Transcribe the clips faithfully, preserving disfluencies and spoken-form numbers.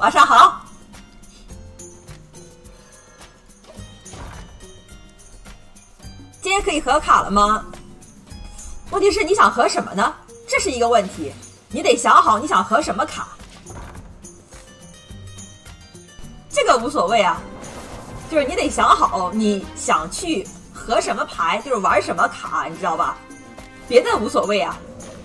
晚上好。今天可以合卡了吗？问题是你想合什么呢？这是一个问题，你得想好你想合什么卡。这个无所谓啊，就是你得想好你想去合什么牌，就是玩什么卡，你知道吧？别的无所谓啊。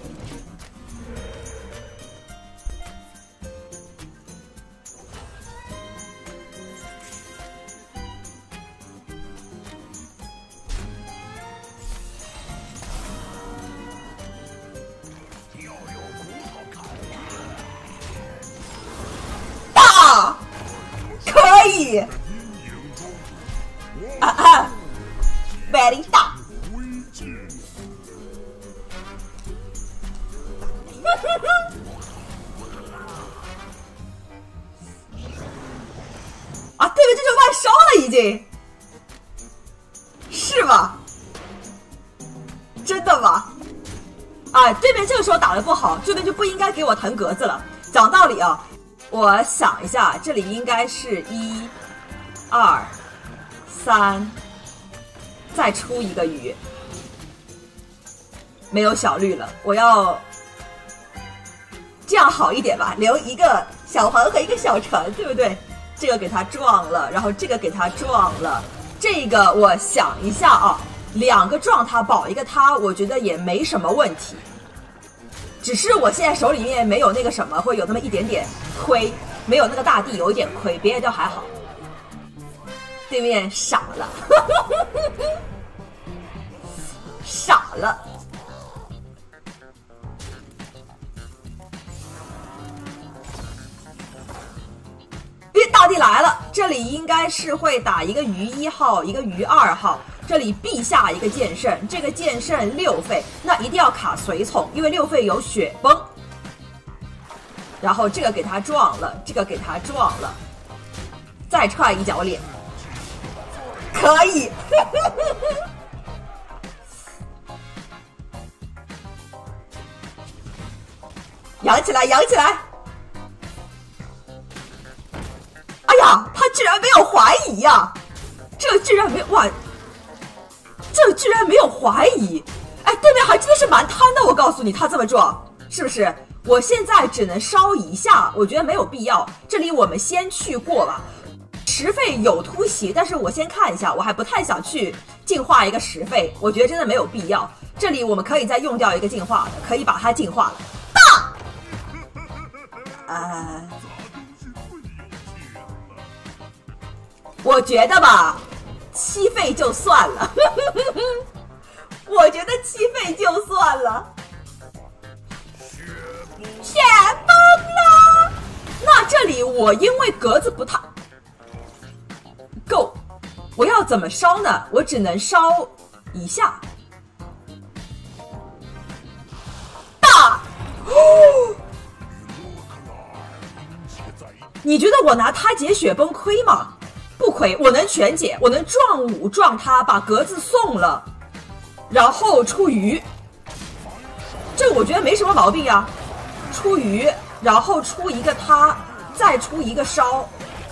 大，可以。啊啊 ，very 大。啊，对面这就万烧了，已经是吗？真的吗？啊，对面这个时候打得不好，这边就不应该给我腾格子了。讲道理啊，我想一下，这里应该是一、二、三，再出一个鱼，没有小绿了，我要这样好一点吧，留一个小黄和一个小橙，对不对？这个给他撞了，然后这个给他撞了，这个我想一下啊，两个撞他保一个他，我觉得也没什么问题。只是我现在手里面没有那个什么，会有那么一点点亏，没有那个大地有一点亏，别的就还好。对面傻了，傻了。因为大地来了，这里应该是会打一个鱼一号，一个鱼二号，这里必下一个剑圣，这个剑圣六费，那一定要卡随从，因为六费有雪崩。然后这个给他撞了，这个给他撞了，再踹一脚脸，可以。扬起来，扬起来！哎呀，他居然没有怀疑呀、啊！这居然没有哇！这居然没有怀疑！哎，对面还真的是蛮贪的，我告诉你，他这么撞，是不是？我现在只能烧一下，我觉得没有必要。这里我们先去过吧。十费有突袭，但是我先看一下，我还不太想去净化一个十费，我觉得真的没有必要。这里我们可以再用掉一个净化的，可以把它净化了。大，呃，我觉得吧，七费就算了。我觉得七费就算了。雪崩了，那这里我因为格子不太够，我要怎么烧呢？我只能烧一下。大，哦，你觉得我拿他解雪崩亏吗？不亏，我能全解，我能撞五撞他，把格子送了，然后出鱼，这个我觉得没什么毛病呀。出鱼，然后出一个他，再出一个烧，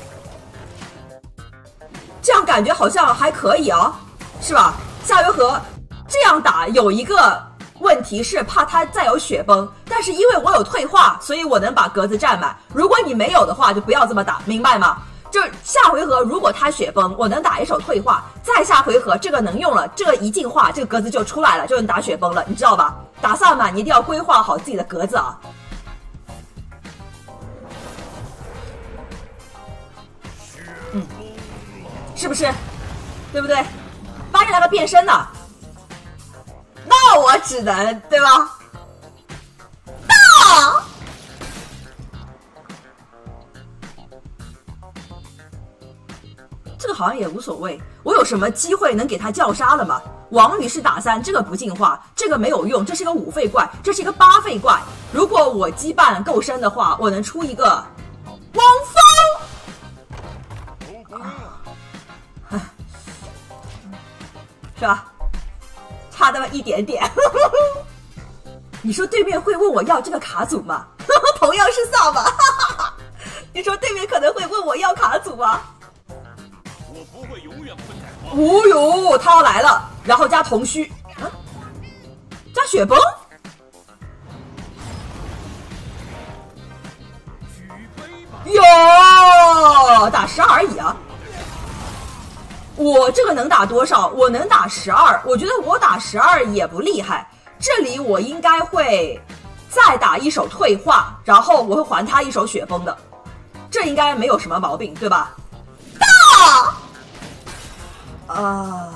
这样感觉好像还可以啊，是吧？下回合这样打有一个问题是怕他再有雪崩，但是因为我有退化，所以我能把格子占满。如果你没有的话，就不要这么打，明白吗？就是下回合如果他雪崩，我能打一手退化，再下回合这个能用了，这个一净化，这个格子就出来了，就能打雪崩了，你知道吧？打萨满你一定要规划好自己的格子啊。嗯，是不是？对不对？发现那个变身呢？那我只能对吧？大，这个好像也无所谓。我有什么机会能给他叫杀了吗？王宇是打三，这个不进化，这个没有用，这是一个五费怪，这是一个八费怪。如果我羁绊够深的话，我能出一个汪峰。是吧？差那么一点点。你说对面会问我要这个卡组吗？同样是萨满， 你说对面可能会问我要卡组啊？ 我不会永远困在哦呦，他要来了，然后加铜须，啊，加雪崩。哟，打十二而已啊！我这个能打多少？我能打十二，我觉得我打十二也不厉害。这里我应该会再打一手退化，然后我会还他一手雪崩的，这应该没有什么毛病，对吧？大啊！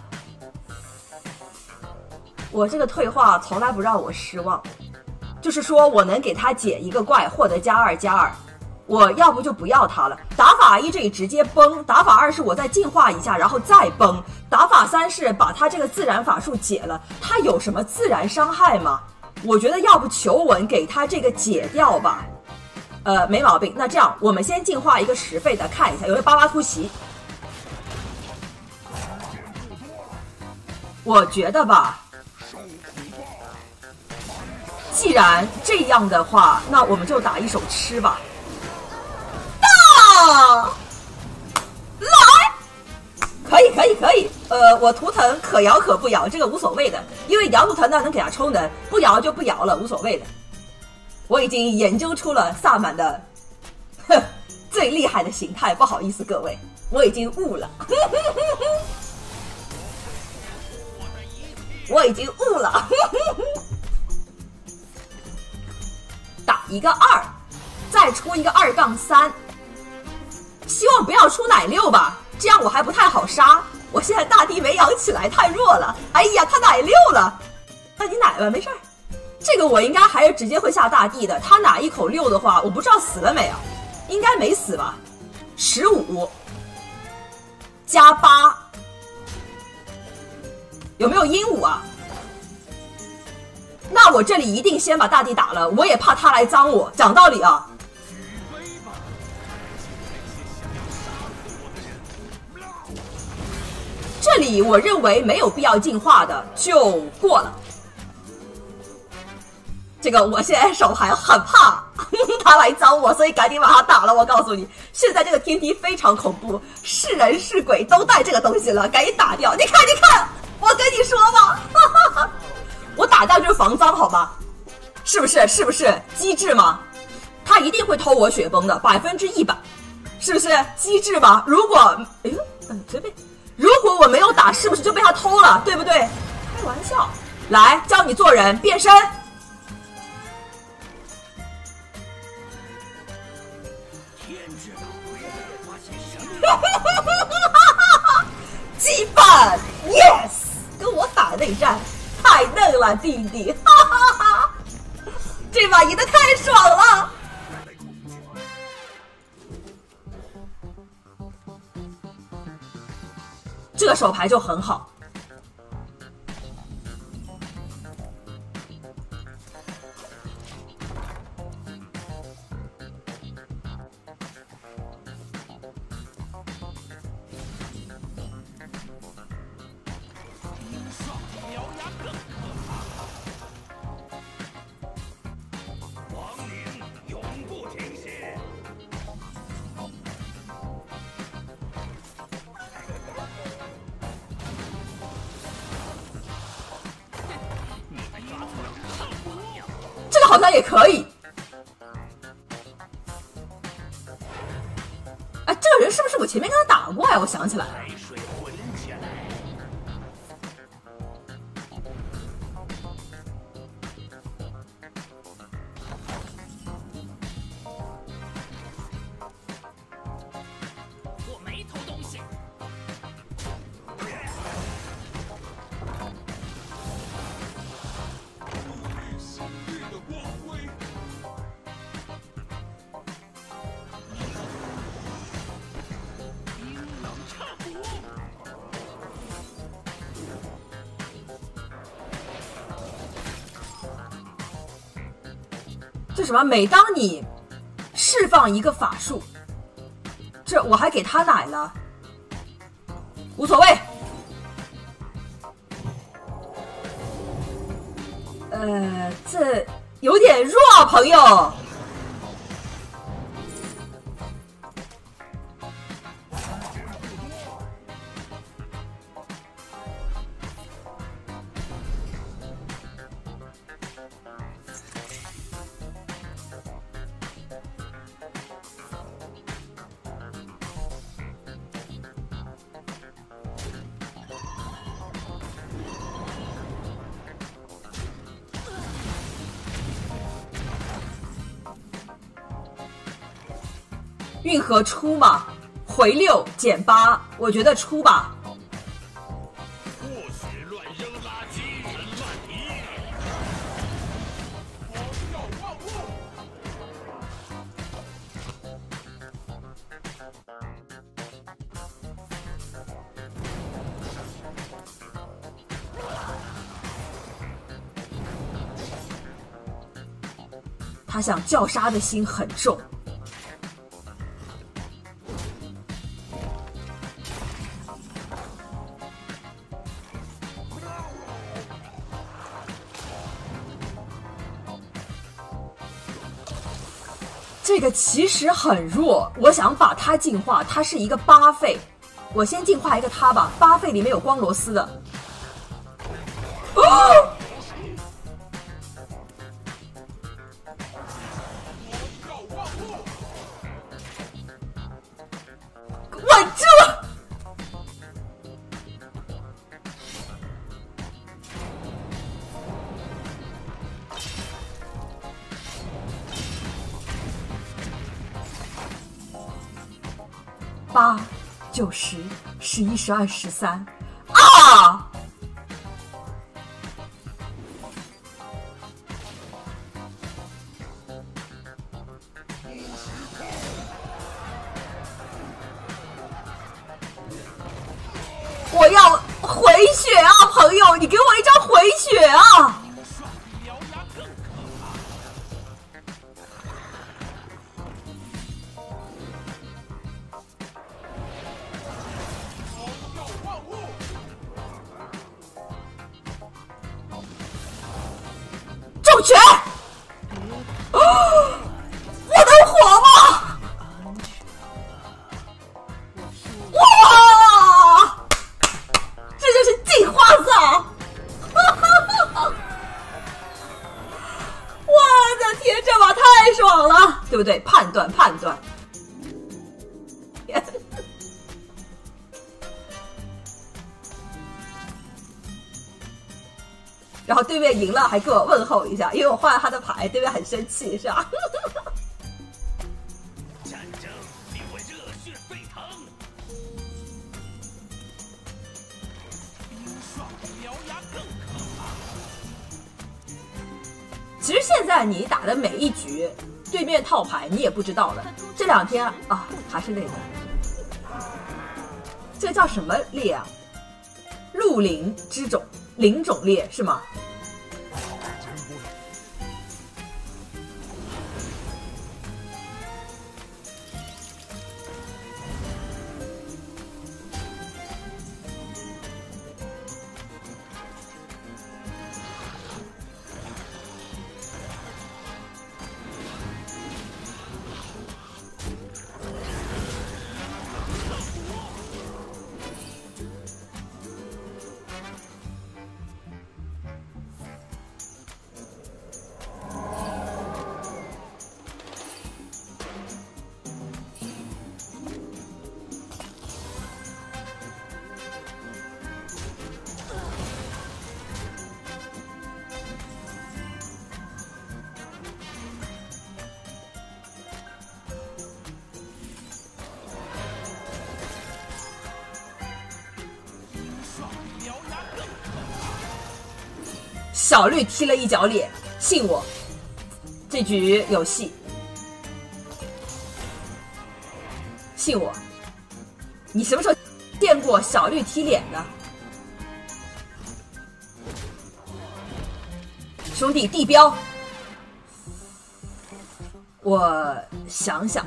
我这个退化从来不让我失望，就是说我能给他解一个怪，获得加二加二。我要不就不要它了。打法一这里直接崩，打法二是我再进化一下，然后再崩。打法三是把它这个自然法术解了。它有什么自然伤害吗？我觉得要不求稳给它这个解掉吧。呃，没毛病。那这样，我们先进化一个十倍的，看一下有没有巴巴突袭。我觉得吧，既然这样的话，那我们就打一手吃吧。来，可以可以可以，呃，我图腾可摇可不摇，这个无所谓的，因为摇图腾呢能给它充能，不摇就不摇了，无所谓的。我已经研究出了萨满的，哼，最厉害的形态，不好意思各位，我已经悟了，我已经悟了，打一个二，再出一个二杠三。希望不要出奶六吧，这样我还不太好杀。我现在大地没养起来，太弱了。哎呀，他奶六了，那你奶吧，没事儿。这个我应该还是直接会下大地的。他奶一口六的话，我不知道死了没有，应该没死吧。十五加八，有没有鹦鹉啊？那我这里一定先把大地打了，我也怕他来脏我。讲道理啊。这里我认为没有必要进化的就过了。这个我现在手还很怕他来脏我，所以赶紧把他打了。我告诉你，现在这个天梯非常恐怖，是人是鬼都带这个东西了，赶紧打掉。你看，你看，我跟你说吧，我打掉就是防脏，好吧？是不是？是不是机智吗？他一定会偷我雪崩的，百分之一百，是不是机智吗？如果，哎呦，嗯，随便。如果我没有打，是不是就被他偷了？对不对？开玩笑，来教你做人，变身。羁绊 ，yes， 跟我打内战，太嫩了，弟弟，哈哈哈！这把赢得太爽了。这个手牌就很好。好像也可以。哎，这个人是不是我前面跟他打过呀？我想起来了。 我没偷东西。这什么？每当你释放一个法术，这我还给他奶了，无所谓。呃，这有点弱，朋友。 运河出嘛，回六减八，我觉得出吧。 或许乱扔垃圾，人乱提。我要万物。 他想叫杀的心很重。这个其实很弱，我想把它进化，它是一个八费，我先进化一个它吧。八费里面有光螺丝的。哦！稳住！八、九、十、十一、十二、十三，啊！我要回血啊，朋友，你给我一张回血啊！重拳！哦，我能活吗？哇！这就是进化草！我的天，这把太爽了，对不对？判断判断。然后对面赢了，还给我问候一下，因为我换了他的牌，对面很生气，是吧？ 战争必会热血沸腾。冰霜獠牙更可怕。 其实现在你打的每一局，对面套牌你也不知道了。这两天啊，还是那个，这个叫什么猎啊？绿林之种，林种猎是吗？小绿踢了一脚脸，信我，这局有戏。信我，你什么时候见过小绿踢脸的？兄弟，地标，我想想。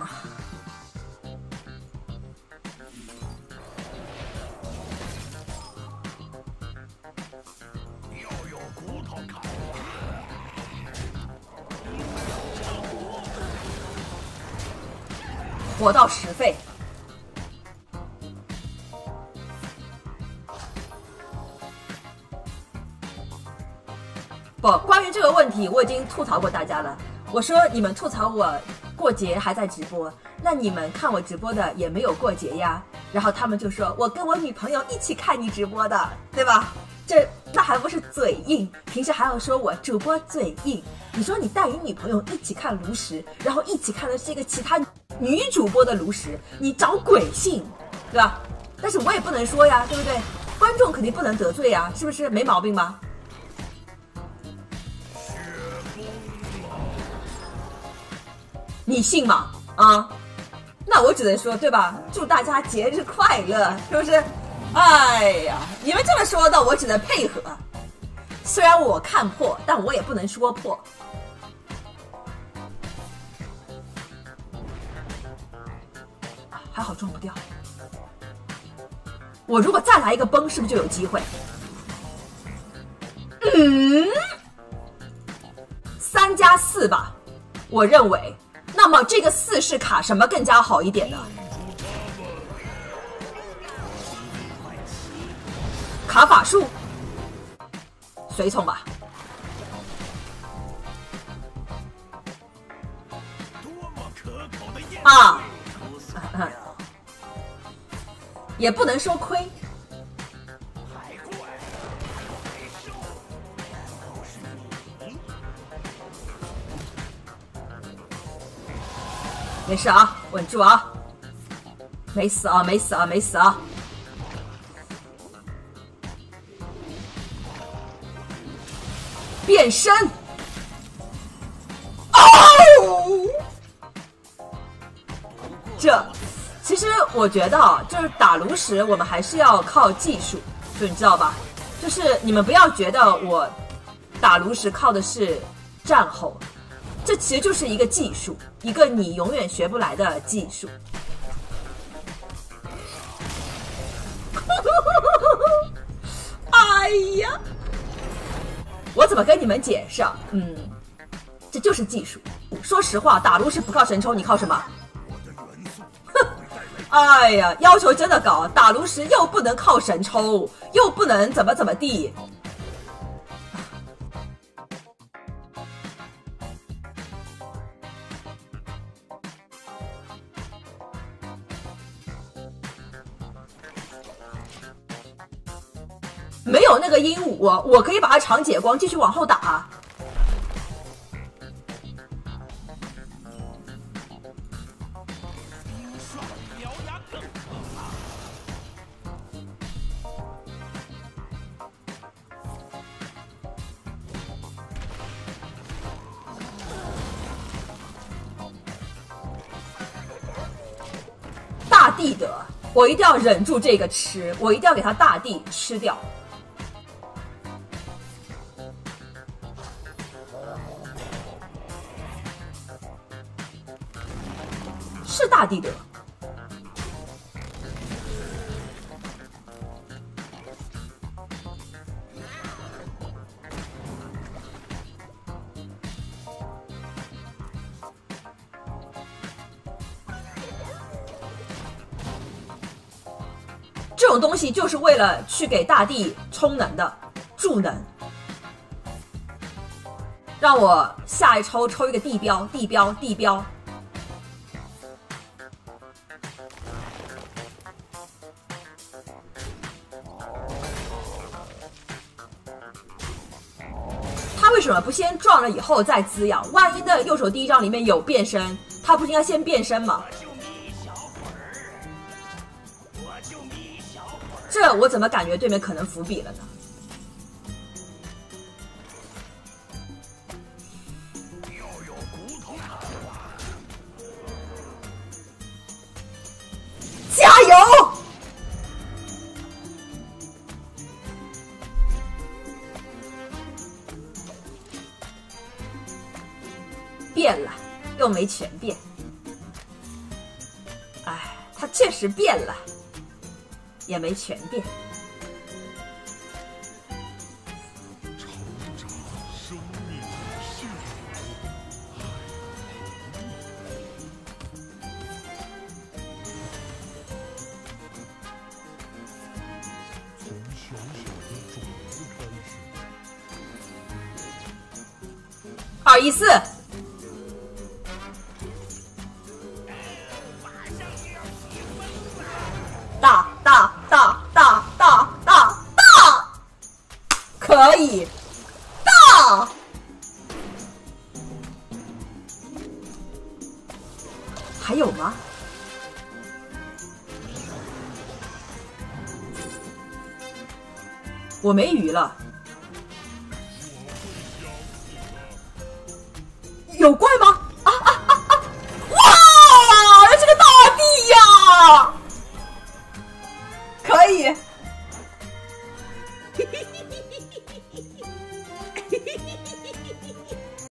活到十费，不，关于这个问题我已经吐槽过大家了。我说你们吐槽我过节还在直播，那你们看我直播的也没有过节呀。然后他们就说我跟我女朋友一起看你直播的，对吧？这那还不是嘴硬，平时还要说我主播嘴硬。你说你带你女朋友一起看炉石，然后一起看的是一个其他女主播的炉石，你找鬼信，对吧？但是我也不能说呀，对不对？观众肯定不能得罪呀，是不是？没毛病吧？你信吗？啊，那我只能说，对吧？祝大家节日快乐，是不是？哎呀，你们这么说的，我只能配合。虽然我看破，但我也不能说破。啊，还好撞不掉。我如果再来一个崩，是不是就有机会？嗯，三加四吧，我认为。那么这个四是卡什么更加好一点呢？卡法术，随从吧。啊，也不能说亏。没事啊，稳住啊，没死啊，没死啊，没死啊。变身，哦，这其实我觉得啊，就是打炉石，我们还是要靠技术，就你知道吧？就是你们不要觉得我打炉石靠的是战吼。这其实就是一个技术，一个你永远学不来的技术。哎呀，我怎么跟你们解释啊？嗯，这就是技术。说实话，打炉石不靠神抽，你靠什么？哼，哎呀，要求真的高，打炉石又不能靠神抽，又不能怎么怎么地。没有那个鹦鹉，我可以把它长解光，继续往后打。大地的，我一定要忍住这个吃，我一定要给它大地吃掉。是大地德，这种东西就是为了去给大地充能的，助能。让我下一抽抽一个地标，地标，地标。他为什么不先撞了以后再滋养？万一的右手第一张里面有变身，他不是应该先变身吗？这我怎么感觉对面可能伏笔了呢？加油！变了，又没全变。哎，他确实变了，也没全变。二一四。大大大大大大大，可以大。 还有吗？我没鱼了。有怪吗？啊啊啊啊！哇，这个大地呀！可以。